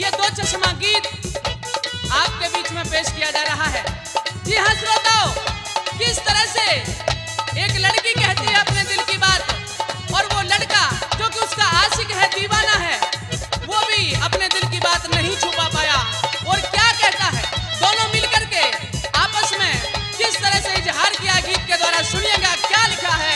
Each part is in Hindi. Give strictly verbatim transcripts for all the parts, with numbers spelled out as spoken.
ये दो चश्मा गीत आपके बीच में पेश किया जा रहा है। जी हाँ श्रोताओं, किस तरह से एक लड़की कहती है अपने दिल की बात और वो लड़का जो कि उसका आशिक है, दीवाना है, वो भी अपने दिल की बात नहीं छुपा पाया और क्या कहता है, दोनों मिलकर के आपस में किस तरह से इजहार किया गीत के द्वारा। सुनिएगा क्या लिखा है।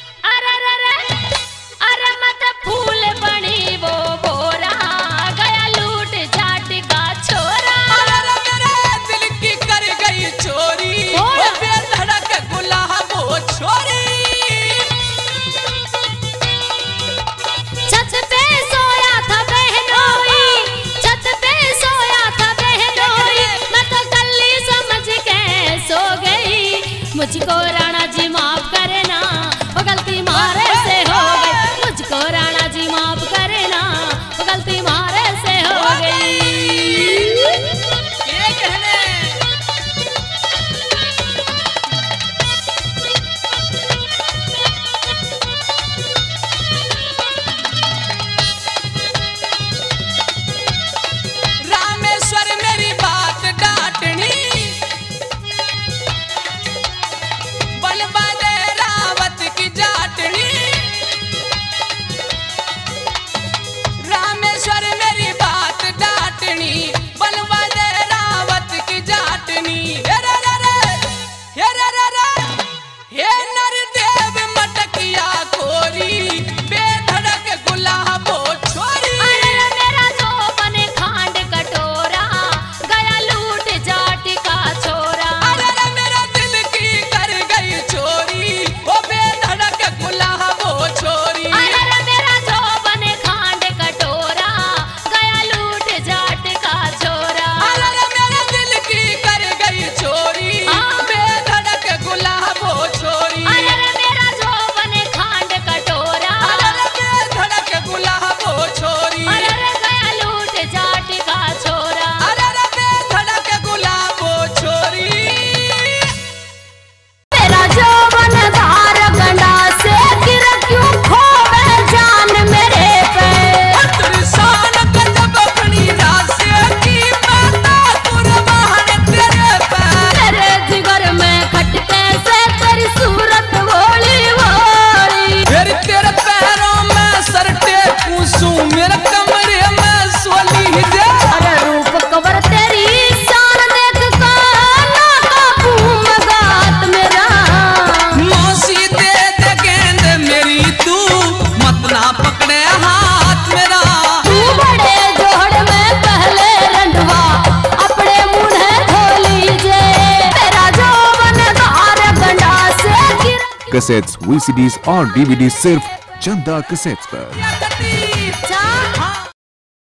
फूल बनी वो बोरा गया कैसेट्स, वीसीडीज और डीवीडी सिर्फ चंदा कैसेट्स पर।